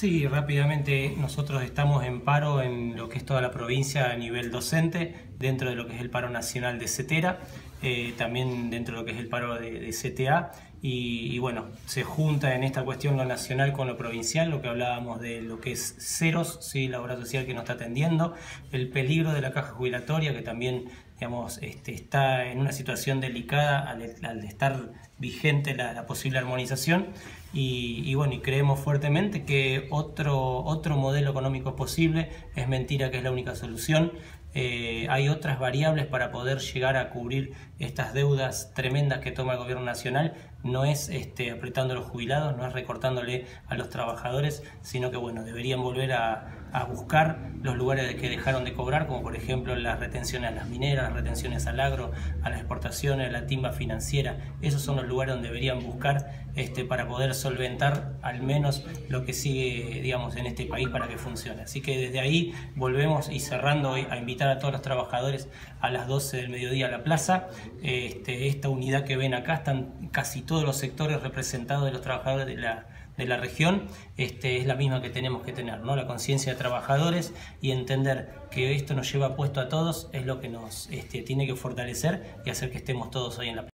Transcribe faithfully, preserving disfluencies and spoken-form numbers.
Sí, rápidamente nosotros estamos en paro en lo que es toda la provincia a nivel docente, dentro de lo que es el paro nacional de CETERA, eh, también dentro de lo que es el paro de, de C T A, y, y bueno, se junta en esta cuestión lo nacional con lo provincial, lo que hablábamos de lo que es ceros, ¿sí? La obra social que nos está atendiendo, el peligro de la caja jubilatoria que también digamos, este, está en una situación delicada al, al estar vigente la, la posible armonización y, y bueno, y creemos fuertemente que otro, otro modelo económico es posible, es mentira que es la única solución. Eh, hay otras variables para poder llegar a cubrir estas deudas tremendas que toma el gobierno nacional. No es este, apretando a los jubilados, no es recortándole a los trabajadores, sino que bueno, deberían volver a, a buscar los lugares que dejaron de cobrar, como por ejemplo las retenciones a las mineras, las retenciones al agro, a las exportaciones, a la timba financiera. Esos son los lugares donde deberían buscar este, para poder solventar al menos lo que sigue, digamos, en este país para que funcione. Así que desde ahí volvemos y cerrando hoy a invitar a todos los trabajadores a las doce del mediodía a la plaza. Este, esta unidad que ven acá, están casi todos los sectores representados de los trabajadores de la, de la región. Este, es la misma que tenemos que tener, ¿no? La conciencia de trabajadores y entender que esto nos lleva puesto a todos es lo que nos este, tiene que fortalecer y hacer que estemos todos hoy en la plaza.